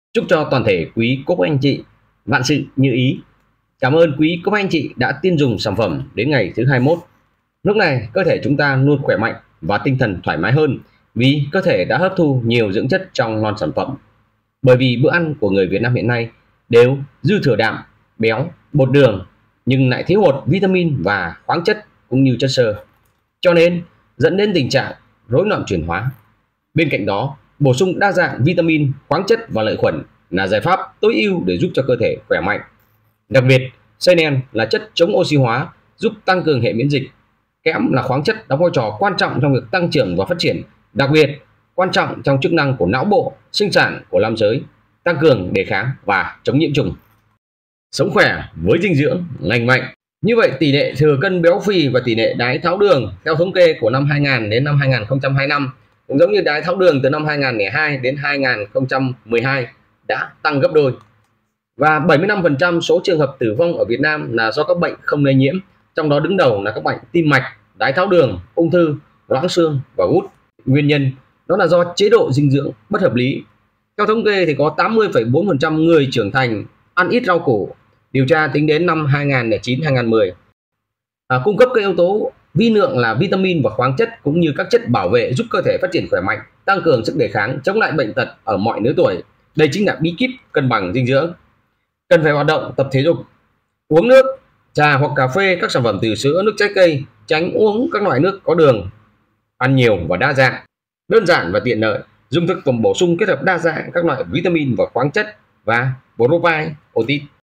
Chúc cho toàn thể quý cô bác anh chị vạn sự như ý. Cảm ơn quý cô bác anh chị đã tin dùng sản phẩm đến ngày thứ 21. Lúc này cơ thể chúng ta luôn khỏe mạnh và tinh thần thoải mái hơn vì cơ thể đã hấp thu nhiều dưỡng chất trong non sản phẩm. Bởi vì bữa ăn của người Việt Nam hiện nay đều dư thừa đạm, béo, bột đường nhưng lại thiếu hụt vitamin và khoáng chất cũng như chất xơ. Cho nên dẫn đến tình trạng rối loạn chuyển hóa. Bên cạnh đó, bổ sung đa dạng vitamin, khoáng chất và lợi khuẩn là giải pháp tối ưu để giúp cho cơ thể khỏe mạnh. Đặc biệt, selen là chất chống oxy hóa, giúp tăng cường hệ miễn dịch. Kẽm là khoáng chất đóng vai trò quan trọng trong việc tăng trưởng và phát triển, đặc biệt quan trọng trong chức năng của não bộ, sinh sản của nam giới, tăng cường đề kháng và chống nhiễm trùng. Sống khỏe với dinh dưỡng lành mạnh. Như vậy tỷ lệ thừa cân béo phì và tỷ lệ đái tháo đường theo thống kê của năm 2000 đến năm 2025 cũng giống như đái tháo đường từ năm 2002 đến 2012 đã tăng gấp đôi. Và 75% số trường hợp tử vong ở Việt Nam là do các bệnh không lây nhiễm, trong đó đứng đầu là các bệnh tim mạch, đái tháo đường, ung thư, loãng xương và gút. Nguyên nhân đó là do chế độ dinh dưỡng bất hợp lý. Theo thống kê thì có 80,4% người trưởng thành ăn ít rau củ. Điều tra tính đến năm 2009-2010. Cung cấp các yếu tố vi lượng là vitamin và khoáng chất cũng như các chất bảo vệ giúp cơ thể phát triển khỏe mạnh, tăng cường sức đề kháng, chống lại bệnh tật ở mọi lứa tuổi. Đây chính là bí kíp cân bằng dinh dưỡng. Cần phải hoạt động, tập thể dục, uống nước, trà hoặc cà phê, các sản phẩm từ sữa, nước trái cây, tránh uống các loại nước có đường. Ăn nhiều và đa dạng, đơn giản và tiện lợi. Dùng thực phẩm bổ sung kết hợp đa dạng các loại vitamin và khoáng chất và probiotic.